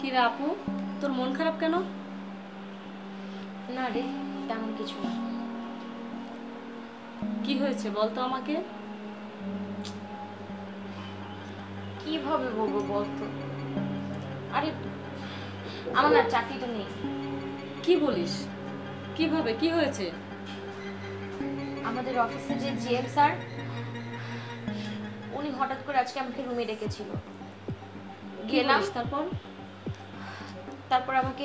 কিরে আপু, তোর মন খারাপ কেন? না রে, তেমন কিছু না। কি হয়েছে বলতো আমাকে। কিভাবে বলবো বলতো? আরে আমার না চাকরিটা নেই। কি বলিস? কিভাবে, কি হয়েছে? আমাদের অফিসে যে জিএম স্যার, উনি হঠাৎ করে আজকে আমাকে রুমে ডেকেছিল। গেলাম, তারপর আমাকে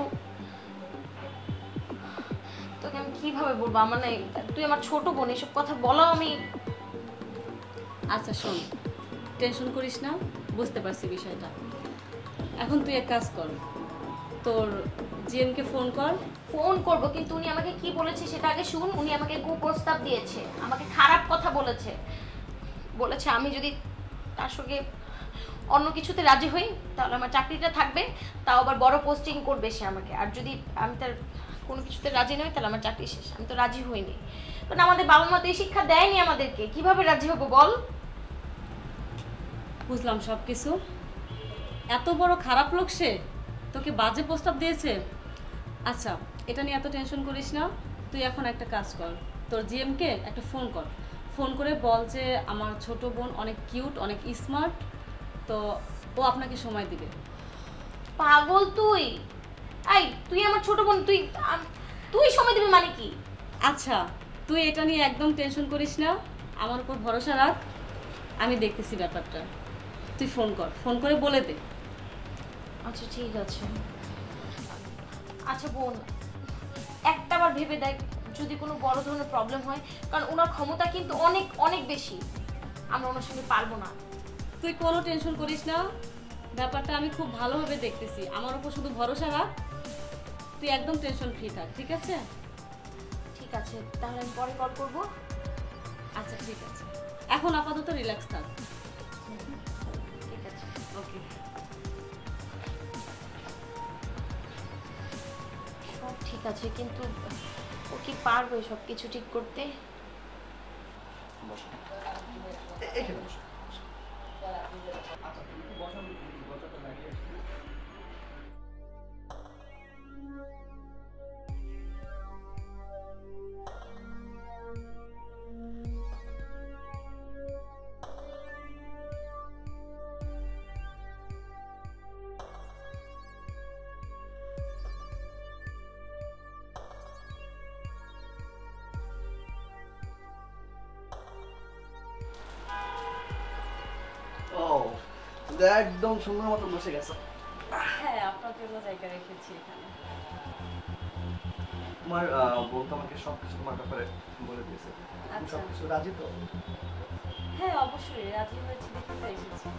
তোকে আমি কিভাবে বলবো, আমার না, তুই আমার ছোট বোন, এসব কথা বলাও আমি। আচ্ছা শোন, টেনশন করিস না, বুঝতে পারছি বিষয়টা। এখন তুই এক কাজ কর, তোর জিএমকে ফোন কর। ফোন করব, কিন্তু উনি আমাকে কি বলেছে সেটা আগে শুন। উনি আমাকে কুপ্রস্তাব দিয়েছে, আমাকে খারাপ কথা বলেছে। বলেছে আমি যদি তার সঙ্গে অন্য কিছুতে রাজি হই তাহলে আমার চাকরিটা থাকবে, তাও আবার বড় পোস্টিং করবে সে আমাকে। আর যদি আমি তার কোনো কিছুতে রাজি নই তাহলে আমার চাকরি শেষ। আমি তো রাজি হইনি, কারণ আমাদের বাবা মা তো এই শিক্ষা দেয়নি আমাদেরকে। কিভাবে রাজি হবো বল? বুঝলাম সব কিছু। এত বড় খারাপ লোক সে, তোকে বাজে প্রস্তাব দিয়েছে। আচ্ছা, এটা নিয়ে এত টেনশন করিস না। তুই এখন একটা কাজ কর, তোর জিএমকে একটা ফোন কর। ফোন করে বল যে আমার ছোট বোন অনেক কিউট, অনেক স্মার্ট, তো ও আপনাকে সময় দিবে। পাগল তুই? আই, তুই আমার ছোট বোন, তুই তুই সময় দিবি মানে কি? আচ্ছা, তুই এটা নিয়ে একদম টেনশন করিস না, আমার উপর ভরসা রাখ, আমি দেখতেছি ব্যাপারটা। তুই ফোন কর, ফোন করে বলে দে। আচ্ছা ঠিক আছে। আচ্ছা বোন, একটাবার ভেবে দেখ, যদি কোনো বড় ধরনের প্রবলেম হয়, কারণ ওনার ক্ষমতা কিন্তু অনেক অনেক বেশি, আমরা ওনার সঙ্গে পারবো না। তুই কোনো টেনশন করিস না, ব্যাপারটা আমি খুব ভালোভাবে দেখতেছি, আমার উপর শুধু ভরসা রাখ। তুই একদম টেনশন ফ্রি থাক, ঠিক আছে? ঠিক আছে, তাহলে আমি পরে কল করবো। আচ্ছা ঠিক আছে, এখন আপাতত রিল্যাক্স থাক। ঠিক আছে, ওকে। সব ঠিক আছে, কিন্তু ও কি পারবে সব কিছু ঠিক করতে? একদম সুন্দর মতো বসে গেছে। হ্যাঁ, আপনার জন্য জায়গা রেখেছি এখানে। তোমার বলতো আমাকে সবকিছু তোমার ব্যাপারে বলে দিয়েছে। আচ্ছা। সবকিছু রাজি তো? হ্যাঁ অবশ্যই রাজি হয়েছি, দেখে তো এসেছি।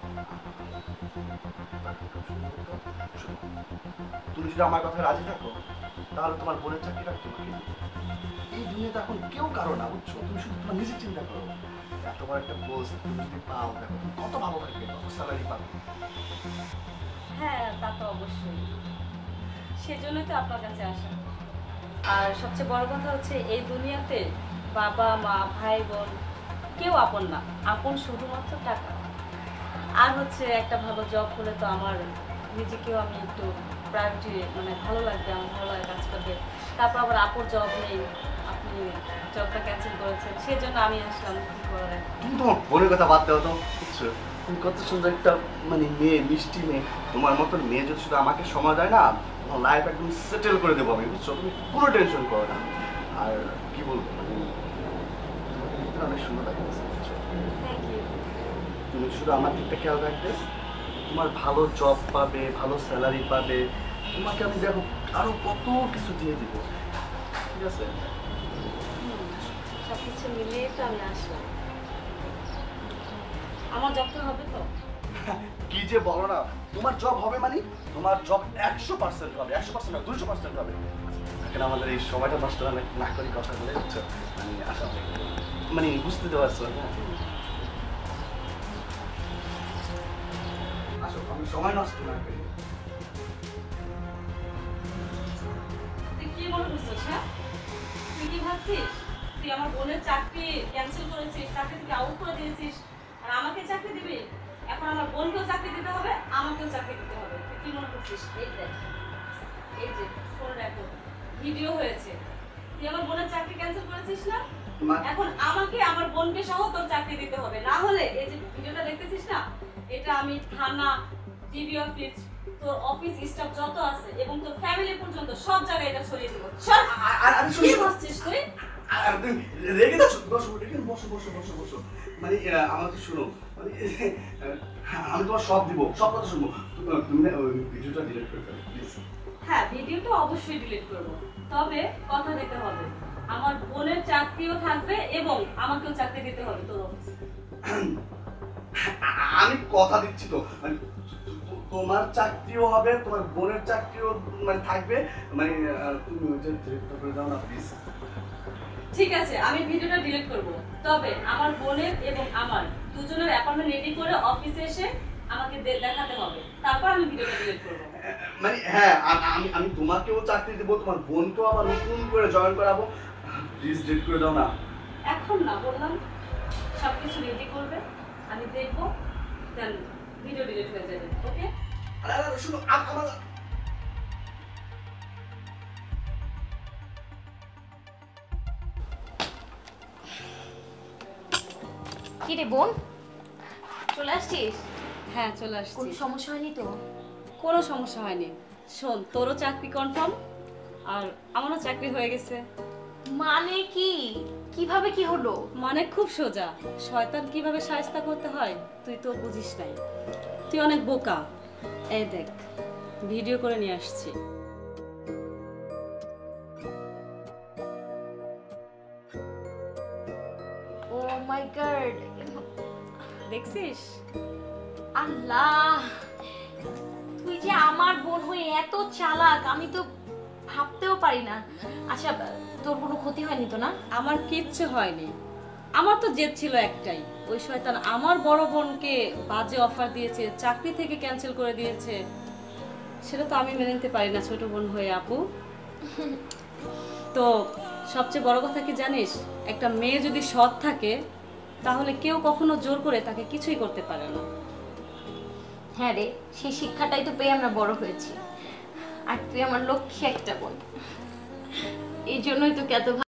তুমি যদি আমার কথা রাজি থাকো তাহলে তোমার বোনের চাকরিটা তোমাকে দিই। এই দুনিয়াতে এখন কেউ কারো না, বুঝছো? তুমি শুধু তোমার নিজের চিন্তা করো। এত বড় একটা পোস্ট তুমি যদি পাও, দেখো তুমি কত ভালো থাকবে, কত স্যালারি পাবে। হ্যাঁ তা তো অবশ্যই, সেজন্যই তো আপনার কাছে আসা। আর সবচেয়ে বড় কথা হচ্ছে এই দুনিয়াতে বাবা মা ভাই বোন কেউ আপন না, আপন শুধুমাত্র টাকা। আর হচ্ছে একটা ভালো জব হলে তো আমার নিজেকেও আমি একটু প্রায়োরিটি, মানে ভালো লাগবে, আমার ভালো লাগে কাজ করবে। তারপর আবার আপুর জব নেই, আপনি জবটা ক্যান্সেল করেছেন, সেই জন্য আমি আসলাম। কি করার? তুমি তোমার বোনের কথা বাদ দাও তো, বুঝছো? তুমি কত সুন্দর একটা মানে মেয়ে, মিষ্টি মেয়ে। তোমার মতন মেয়ে যদি শুধু আমাকে সময় দেয় না, তোমার লাইফ একদম সেটেল করে দেবো আমি, বুঝছো? তুমি কোনো টেনশন করো না। আর কি বলবো, মানে তোমাকে দেখতে অনেক সুন্দর লাগতেছে, বুঝছো? Thank you. তুমি শুধু আমার দিকটা খেয়াল রাখবে, তোমার ভালো জব পাবে, ভালো স্যালারি পাবে, তোমাকে আমি দেখো আরো কত কিছু দিয়ে দিব, ঠিক আছে? সব কিছু মিলিয়ে তো আমি আসলাম। আমার জবটা হবে তো? কি যে বলো না, তোমার জব হবে মানে তোমার জব 100% হবে, 100% না 200% হবে। এখন আমাদের এই সময়টা নষ্ট না করি কথা বলে, বুঝছো? মানে আশা মানে বুঝতে তো পারছো না। আসো, আমি সময় নষ্ট না করি। তুই কি মনে করছিস? হ্যাঁ, তুই কি ভাবছিস তুই আমার বোনের চাকরি ক্যান্সেল করেছিস, চাকরি থেকে আউট করে দিয়েছিস, আর আমাকে চাকরি দিবি? এখন আমার বোনকেও চাকরি দিতে হবে, আমাকেও চাকরি দিতে হবে। তুই কি মনে করছিস? এই দেখ, এই যে ফোন রেকর্ড, ভিডিও হয়েছে। তুই আমার বোনের চাকরি ক্যান্সেল করেছিস না? এখন আমাকে আমার বোনকে সহ তোর চাকরি দিতে হবে, না হলে এই যে ভিডিওটা দেখতেছিস না, এটা আমি থানা, টিভি অফিস, তোর অফিস স্টাফ যত আছে এবং তোর ফ্যামিলি পর্যন্ত সব জায়গায় এটা ছড়িয়ে দেবো। চল, আমি কি করছিস তুই? আর তুমি রেগে যাচ্ছ? বসো এখানে, বসো বসো বসো বসো। মানে আমাকে শোনো, মানে আমি তোমার সব দিব, সব কথা শুনবো। তুমি না ওই ভিডিওটা ডিলিট করে ফেলো প্লিজ। হ্যাঁ, ভিডিওটা অবশ্যই ডিলিট করবো, তবে কথা দিতে হবে আমার বোনের চাকরিও থাকবে এবং আমাকেও চাকরি দিতে হবে তোর অফিসে। আমি কথা দিচ্ছি তো, মানে তোমার চাকরিও হবে, তোমার বোনের চাকরিও মানে থাকবে, মানে তুমি ওইটা ডিলিট করে দাও না প্লিজ। ঠিক আছে, আমি ভিডিওটা ডিলিট করব, তবে আমার বোনের এবং আমার দুজনের অ্যাপয়েন্টমেন্ট রেডি করে অফিসে এসে আমাকে দেখাতে হবে, তারপর আমি ভিডিওটা ডিলিট করব। মানে হ্যাঁ, আমি তোমাকেও চাকরি দেবো, তোমার বোনকেও আবার নতুন করে জয়েন করাবো, প্লিজ ডিলিট করে দাও না। এখন না, বললাম সবকিছু রেডি করবে, আমি দেখবো, দেন ভিডিও ডিলিট হয়ে যাবে। ওকে? আরে শুনো, আমার কি রে বোন, চলে আসছিস? হ্যাঁ, চলে কোনো আসছি। সমস্যা হয়নি তো? কোনো সমস্যা হয়নি। শোন, তোরও চাকরি কনফার্ম আর আমারও চাকরি হয়ে গেছে। মানে কি, কিভাবে কি হলো? মানে খুব সোজা, শয়তান কিভাবে শায়েস্তা করতে হয় তুই তো বুঝিস নাই, তুই অনেক বোকা। এই দেখ, ভিডিও করে নিয়ে আসছি। ও মাই গড, দেখছিস? আল্লাহ, তুই যে আমার বোন হয়ে এত চালাক, আমি তো ভাবতেও পারি না। আচ্ছা, তোর কোনো ক্ষতি হয়নি তো না? আমার কিচ্ছু হয়নি, আমার তো জেদ ছিল একটাই, ওই শয়তান আমার বড় বোনকে বাজে অফার দিয়েছে, চাকরি থেকে ক্যান্সেল করে দিয়েছে, সেটা তো আমি মেনে নিতে পারি না ছোট বোন হয়ে আপু। তো সবচেয়ে বড় কথা কি জানিস, একটা মেয়ে যদি সৎ থাকে তাহলে কেউ কখনো জোর করে তাকে কিছুই করতে পারে না। হ্যাঁ রে, সেই শিক্ষাটাই তো পেয়ে আমরা বড় হয়েছি। আর তুই আমার লক্ষ্মী একটা বোন, এই জন্যই তোকে এত